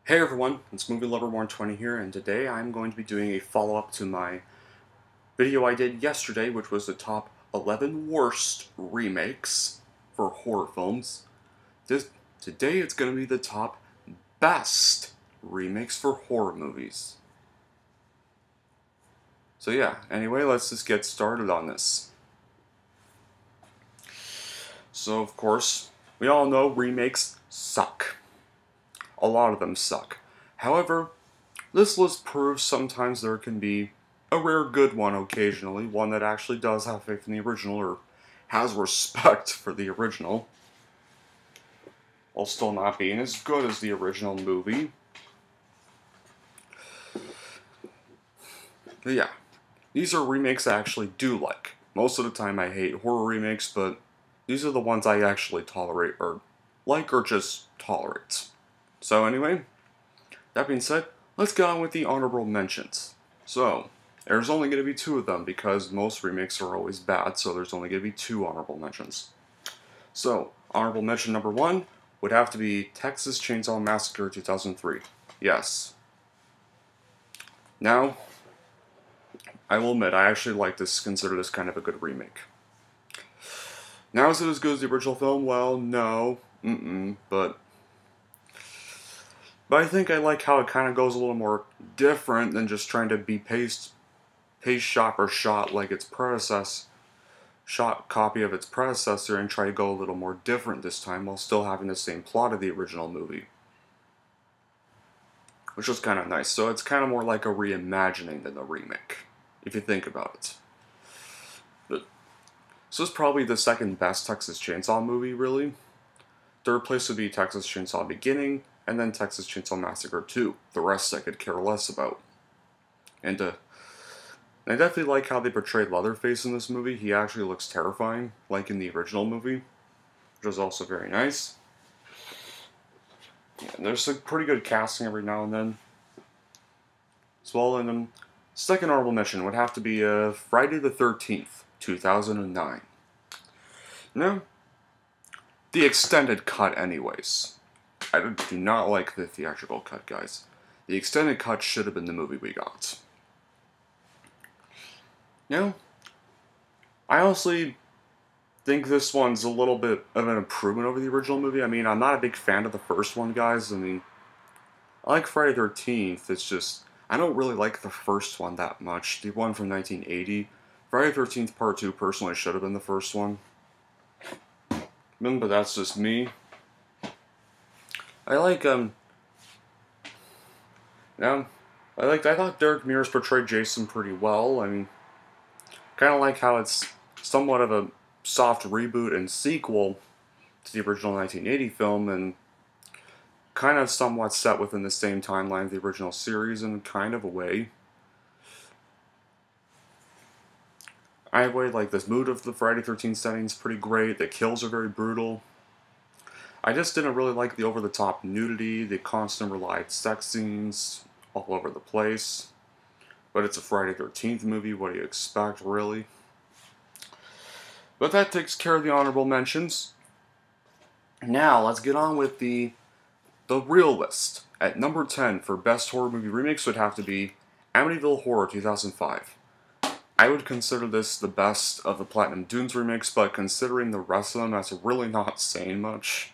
Hey everyone, it's Movie Lover 120 here, and today I'm going to be doing a follow-up to my video I did yesterday, which was the top 11 worst remakes for horror films. Today it's going to be the top best remakes for horror movies. So yeah, anyway, let's just get started on this. So of course, we all know remakes suck. A lot of them suck. However, this list proves sometimes there can be a rare good one occasionally, one that actually does have faith in the original or has respect for the original, while still not being as good as the original movie. But yeah, these are remakes I actually do like. Most of the time I hate horror remakes, but these are the ones I actually tolerate or like or just tolerate. So anyway, that being said, let's get on with the honorable mentions. So, there's only going to be two of them because most remakes are always bad, so there's only going to be two honorable mentions. So, honorable mention number one would have to be Texas Chainsaw Massacre 2003. Yes. Now, I will admit, I actually consider this kind of a good remake. Now, is it as good as the original film? Well, no. But I think I like how it kind of goes a little more different than just trying to be paste shot for shot like its predecessor, shot copy of its predecessor, and try to go a little more different this time while still having the same plot of the original movie. Which was kind of nice. So it's kind of more like a reimagining than a remake, if you think about it. But, so it's probably the second best Texas Chainsaw movie, really. Third place would be Texas Chainsaw Beginning, and then Texas Chainsaw Massacre 2. The rest I could care less about. And I definitely like how they portrayed Leatherface in this movie. He actually looks terrifying, like in the original movie, which was also very nice. Yeah, and there's some pretty good casting every now and then. As well, and second honorable mention would have to be Friday the 13th, 2009. Now, the extended cut anyways. I do not like the theatrical cut, guys. The extended cut should have been the movie we got. Now, I honestly think this one's a little bit of an improvement over the original movie. I mean, I'm not a big fan of the first one, guys. I mean, I like Friday the 13th. It's just, I don't really like the first one that much. The one from 1980. Friday the 13th Part 2 personally should have been the first one. But that's just me. I like, yeah, I thought Derek Mears portrayed Jason pretty well. I mean, kind of like how it's somewhat of a soft reboot and sequel to the original 1980 film, and kind of somewhat set within the same timeline of the original series in kind of a way. I really like this mood of the Friday 13th setting is pretty great. The kills are very brutal. I just didn't really like the over-the-top nudity, the constant relied sex scenes all over the place. But it's a Friday 13th movie, what do you expect, really? But that takes care of the honorable mentions. Now, let's get on with the real list. At number 10 for best horror movie remakes would have to be Amityville Horror 2005. I would consider this the best of the Platinum Dunes remakes, but considering the rest of them, that's really not saying much.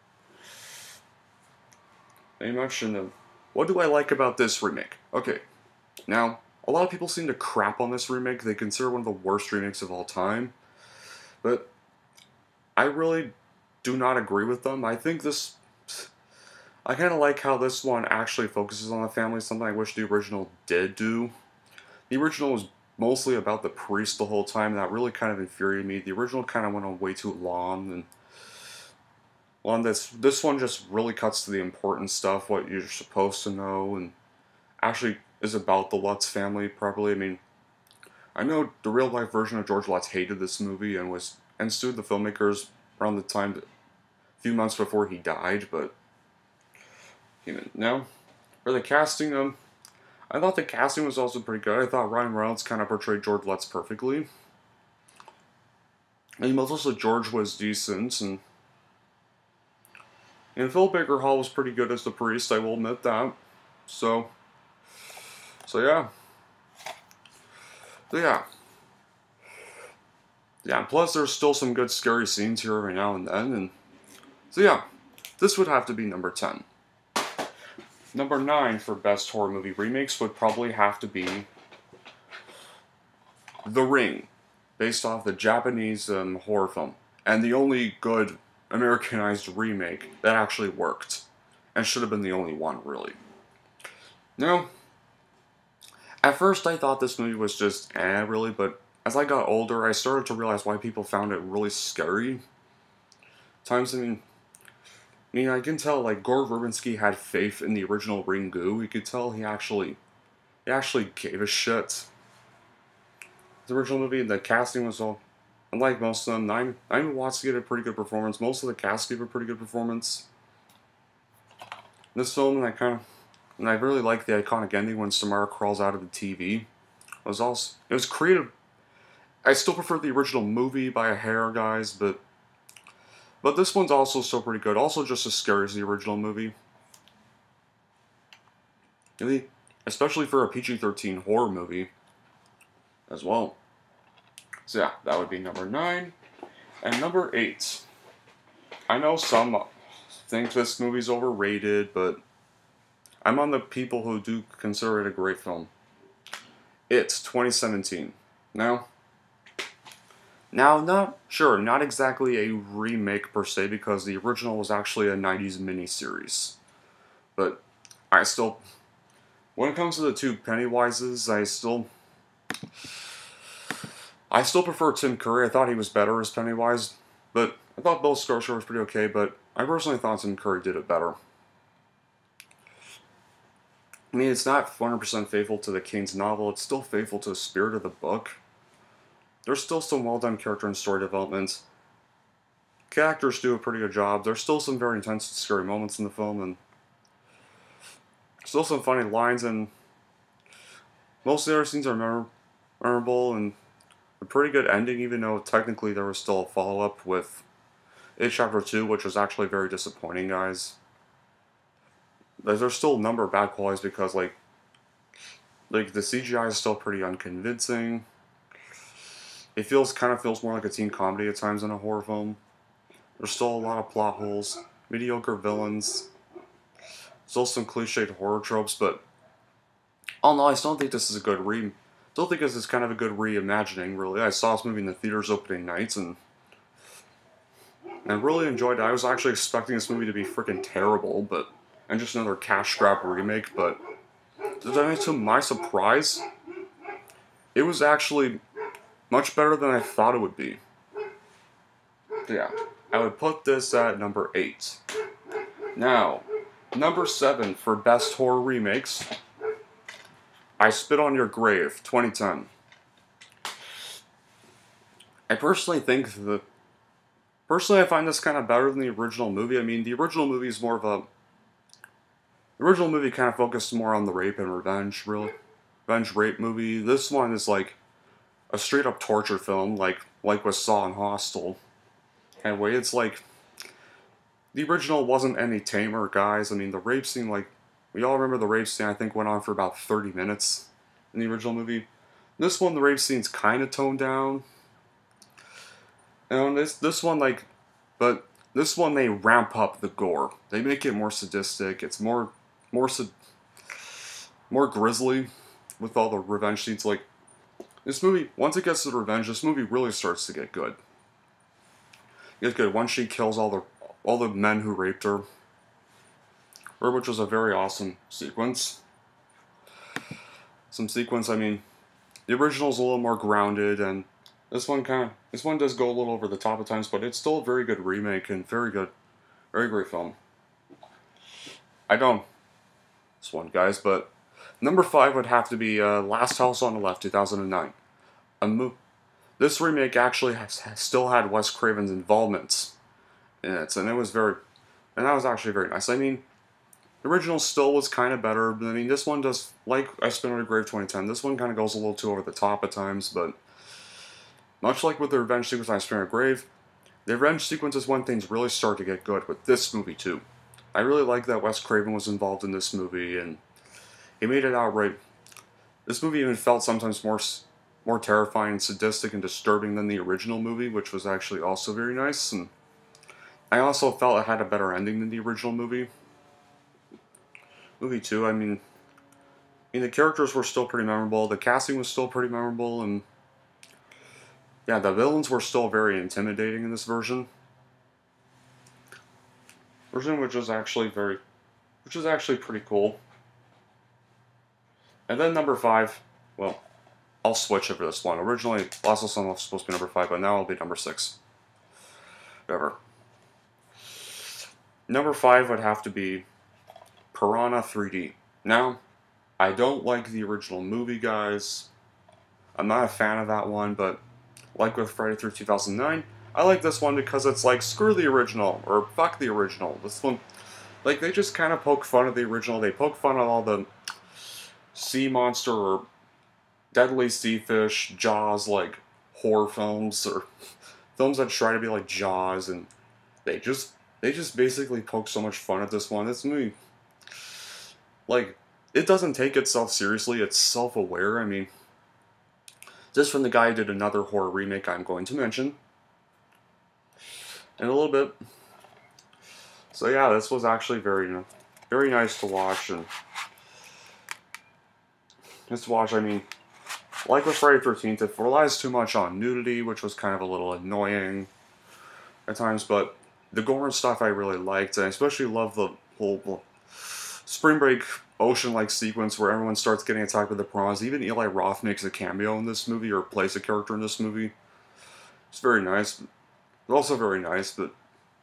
What do I like about this remake? Okay, now, a lot of people seem to crap on this remake. They consider it one of the worst remakes of all time. But I really do not agree with them. I kind of like how this one actually focuses on the family, something I wish the original did do. The original was mostly about the priest the whole time, and that really kind of infuriated me. The original kind of went on way too long, and this one just really cuts to the important stuff, what you're supposed to know, and actually is about the Lutz family properly. I mean, I know the real life version of George Lutz hated this movie and sued the filmmakers around the time, a few months before he died, but now for the casting, I thought the casting was also pretty good. I thought Ryan Reynolds kind of portrayed George Lutz perfectly. And also George was decent, and And Phil Baker Hall was pretty good as the priest, I will admit that. So, so yeah. So yeah. Yeah, plus there's still some good scary scenes here every now and then, and so yeah, this would have to be number 10. Number 9 for best horror movie remakes would probably have to be The Ring, based off the Japanese horror film, and the only good Americanized remake that actually worked, and should have been the only one, really. Now, at first I thought this movie was just really, but as I got older, I started to realize why people found it really scary. Times, I can tell, like, Gore Verbinski had faith in the original Ringu. You could tell he actually gave a shit. The original movie, the casting was all, unlike most of them, Naomi Watts gave a pretty good performance. Most of the cast gave a pretty good performance. This film, and I really like the iconic ending when Samara crawls out of the TV. It was creative. I still prefer the original movie by a hair, guys, but this one's also still pretty good. Also just as scary as the original movie. Especially for a PG-13 horror movie as well. So yeah, that would be number 9. And number 8. I know some think this movie's overrated, but I'm on the people who do consider it a great film. It's 2017. Now, not exactly a remake per se, because the original was actually a 90s miniseries. But when it comes to the two Pennywises, I still prefer Tim Curry. I thought he was better as Pennywise, but I thought Bill Skarsgård was pretty okay, but I personally thought Tim Curry did it better. It's not 100% faithful to the King's novel, it's still faithful to the spirit of the book. There's still some well-done character and story development. Actors do a pretty good job. There's still some very intense and scary moments in the film, and still some funny lines, and most of the other scenes are memorable, and a pretty good ending, even though technically there was still a follow-up with It Chapter 2, which was actually very disappointing, guys. There's still a number of bad qualities because, like the CGI is still pretty unconvincing. It kind of feels more like a teen comedy at times than a horror film. There's still a lot of plot holes, mediocre villains, still some cliched horror tropes, but all in all, I still think this is a good still think this is kind of a good reimagining, really. I saw this movie in the theaters opening nights, and I really enjoyed it. I was actually expecting this movie to be freaking terrible, and just another cash grab remake, but to my surprise, it was actually much better than I thought it would be. Yeah, I would put this at number 8. Now, number 7 for best horror remakes, I Spit on Your Grave, 2010. I personally I find this kind of better than the original movie. The original movie is more of a... The original movie kind of focused more on the rape and revenge, really. Revenge rape movie. This one is like a straight-up torture film, like with Saw and Hostel. Anyway, it's like... The original wasn't any tamer, guys. The rape scene, we all remember the rape scene, I think, went on for about 30 minutes in the original movie. This one, the rape scene's kind of toned down. And this one, but this one, they ramp up the gore. They make it more sadistic. It's more grisly with all the revenge scenes. This movie, once it gets to the revenge, this movie really starts to get good. It gets good. Once she kills all the men who raped her, which was a very awesome sequence. The original's a little more grounded, and this one does go a little over the top at times, but it's still a very good remake and very great film. I don't this one, guys, but number 5 would have to be Last House on the Left, 2009. This remake actually still had Wes Craven's involvement in it, and that was actually very nice. The original still was kind of better, but this one does, like I Spit on Your Grave 2010, this one kind of goes a little too over the top at times, but much like with the revenge sequence on I Spit on Your Grave, the revenge sequence is when things really start to get good with this movie too. I really like that Wes Craven was involved in this movie, and he made it outright. This movie even felt sometimes more terrifying, sadistic, and disturbing than the original movie, which was actually also very nice. And I also felt it had a better ending than the original movie. Movie 2, the characters were still pretty memorable, the casting was still pretty memorable, and yeah, the villains were still very intimidating in this version, which is actually pretty cool. And then number 5, well, I'll switch it for this one. Originally, Last of Us was supposed to be number 5, but now it'll be number 6. Whatever. Number 5 would have to be Piranha 3D. Now, I don't like the original movie, guys. I'm not a fan of that one, but like with Friday through 2009, I like this one because it's like, screw the original, or fuck the original. This one, like, they just kind of poke fun at the original. They poke fun at all the sea monster or deadly sea fish, Jaws, like, horror films, or films that try to be like Jaws, and they just basically poke so much fun at this one. This movie, like, it doesn't take itself seriously. It's self-aware. This from the guy who did another horror remake I'm going to mention in a little bit. So yeah, this was actually very, very nice to watch, and like with Friday the 13th, it relies too much on nudity, which was kind of a little annoying at times, but the gore and stuff I really liked, and I especially love the whole spring break ocean-like sequence where everyone starts getting attacked with the piranhas. Even Eli Roth makes a cameo in this movie, or plays a character in this movie. It's very nice. Also very nice, but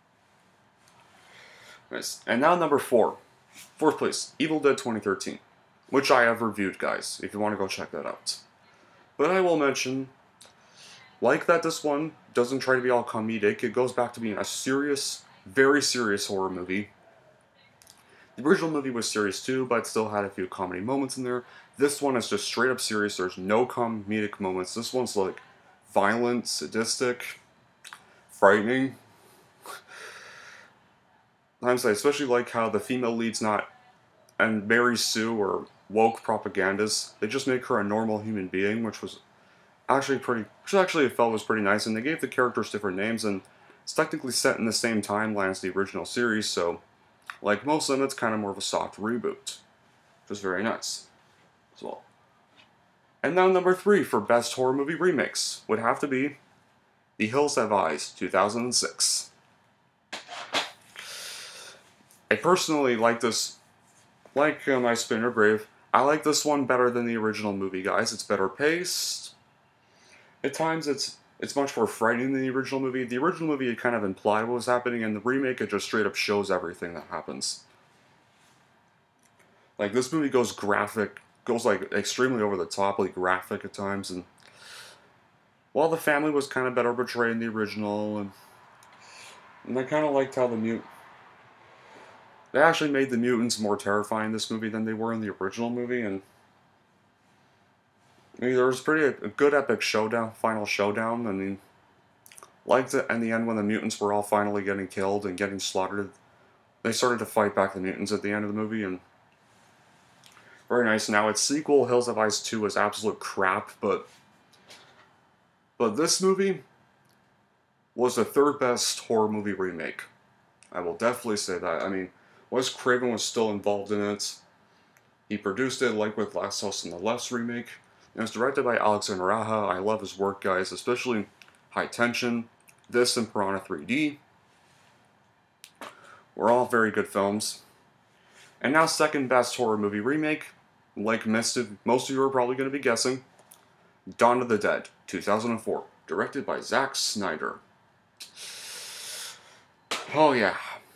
nice. And now number 4. Fourth place, Evil Dead 2013, which I have reviewed, guys, if you want to go check that out. But I will mention, like that this one doesn't try to be all comedic, it goes back to being a serious, very serious horror movie. The original movie was serious too, but still had a few comedy moments in there. This one is just straight up serious. There's no comedic moments. This one's like violent, sadistic, frightening. I especially like how the female lead's not, and Mary Sue, or woke propagandists. They just make her a normal human being, which I felt was pretty nice. And they gave the characters different names, and it's technically set in the same timeline as the original series, so like most of them, it's kind of more of a soft reboot, which is very nice as well. And now number 3 for best horror movie remakes would have to be The Hills Have Eyes, 2006. I personally like this, like My Spinner Grave, I like this one better than the original movie, guys. It's better paced. At times, it's much more frightening than the original movie. The original movie, it kind of implied what was happening, and the remake, it just straight up shows everything that happens. Like, this movie goes graphic, goes like extremely over the top, like graphic at times, and while the family was kind of better portrayed in the original, and I kind of liked how they actually made the mutants more terrifying in this movie than they were in the original movie, and there was a good epic final showdown. Liked it in the end when the mutants were all finally getting killed and getting slaughtered. They started to fight back the mutants at the end of the movie, and very nice. Now its sequel, Hills Have Eyes 2, is absolute crap, but this movie was the 3rd best horror movie remake. I will definitely say that. Wes Craven was still involved in it. He produced it, like with Last House on the Left's remake. It was directed by Alexander Raja. I love his work, guys, especially High Tension, this, and Piranha 3D. Were all very good films. And now 2nd best horror movie remake, like most of you are probably going to be guessing, Dawn of the Dead, 2004, directed by Zack Snyder. Oh yeah.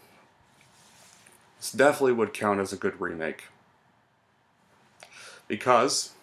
This definitely would count as a good remake. Because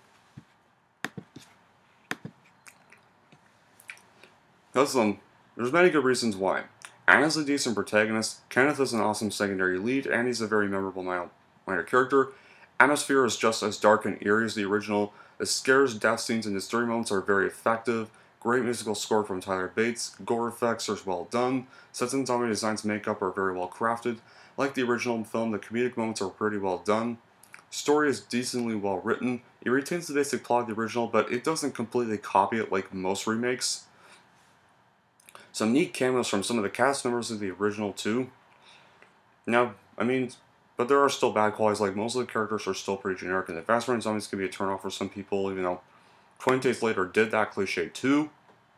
there's many good reasons why. Anna's a decent protagonist, Kenneth is an awesome secondary lead, and he's a very memorable minor character. Atmosphere is just as dark and eerie as the original. The scares, death scenes, and disturbing moments are very effective. Great musical score from Tyler Bates, gore effects are well done, sets and zombie designs makeup are very well crafted. Like the original film, the comedic moments are pretty well done. Story is decently well written. It retains the basic plot of the original, but it doesn't completely copy it like most remakes. Some neat cameos from some of the cast members of the original too. Now, but there are still bad qualities, like most of the characters are still pretty generic, and the fast running zombies can be a turnoff for some people, even though 20 Days Later did that cliche too.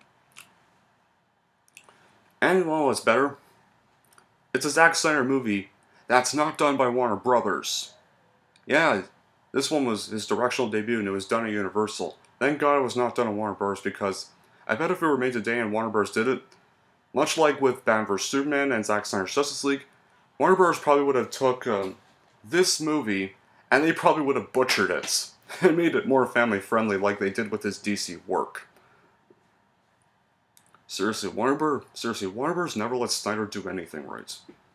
And while what's better, it's a Zack Snyder movie that's not done by Warner Brothers. Yeah, this one was his directional debut and it was done at Universal. Thank God it was not done at Warner Bros. Because I bet if it were made today and Warner Bros. Did it, much like with Batman vs Superman and Zack Snyder's Justice League, Warner Bros. Probably would have took this movie and they probably would have butchered it and made it more family friendly like they did with his DC work. Seriously, Warner Bros. Never let Snyder do anything right.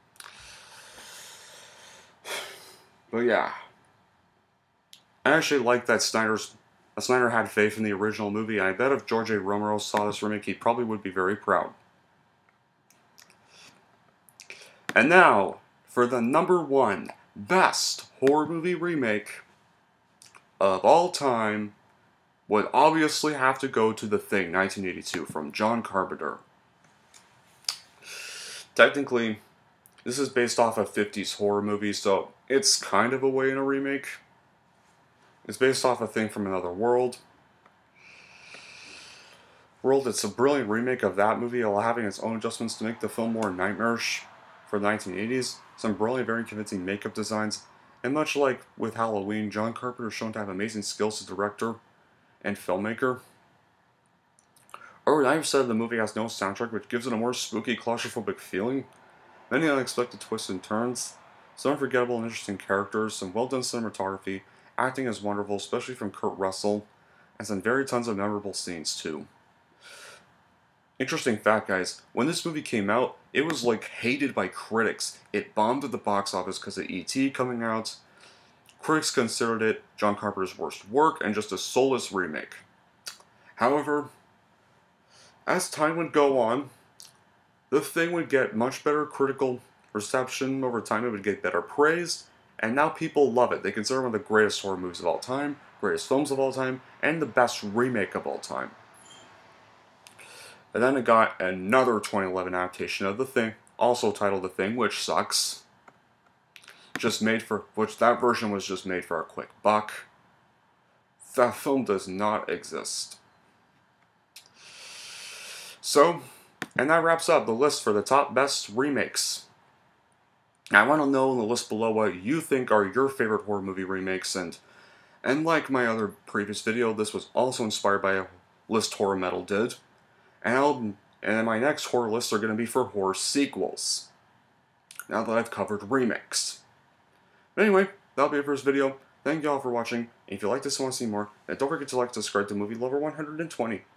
But yeah, I actually like that Snyder had faith in the original movie, and I bet if George A. Romero saw this remake, he probably would be very proud. And now, for the #1 best horror movie remake of all time, would obviously have to go to The Thing, 1982, from John Carpenter. Technically, this is based off a 50s horror movie, so it's kind of a way in a remake. It's based off a Thing from Another World. It's a brilliant remake of that movie, while having its own adjustments to make the film more nightmarish for the 1980s. Some brilliant, very convincing makeup designs, and much like with Halloween, John Carpenter is shown to have amazing skills as director and filmmaker. Over 90% of the movie has no soundtrack, which gives it a more spooky, claustrophobic feeling. Many unexpected twists and turns, some unforgettable and interesting characters, some well done cinematography, acting is wonderful, especially from Kurt Russell, and some tons of memorable scenes too. Interesting fact, guys, when this movie came out, it was like hated by critics. It bombed at the box office because of E.T. coming out. Critics considered it John Carpenter's worst work and just a soulless remake. However, as time would go on, the Thing would get much better critical reception over time. It would get better praise, and now people love it. They consider it one of the greatest horror movies of all time, greatest films of all time, and the best remake of all time. And then it got another 2011 adaptation of The Thing, also titled The Thing, which sucks. That version was just made for a quick buck. That film does not exist. So, and that wraps up the list for the top best remakes. Now, I want to know in the list below what you think are your favorite horror movie remakes, and like my other previous video, this was also inspired by a list Horror Metal did. And my next horror lists are going to be for horror sequels, now that I've covered remakes. But anyway, that'll be it for this video. Thank you all for watching, and if you like this and want to see more, then don't forget to like and subscribe to Movie Lover 120.